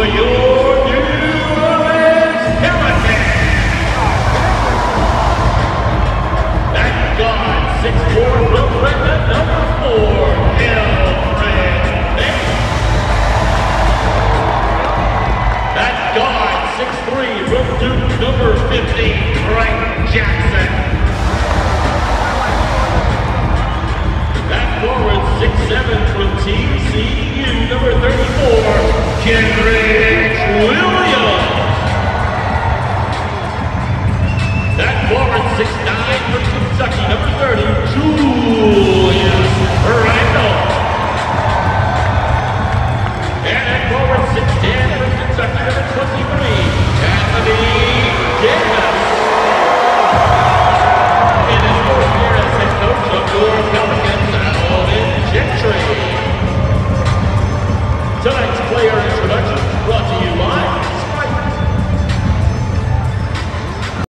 for your New Orleans Pelicans. That guard, 6'4", from record number 4, Elfrid Payton. That guard, 6'3", from Duke, number 15, Frank Jackson. That forward, 6'7", from TCU, number 34, Kendrick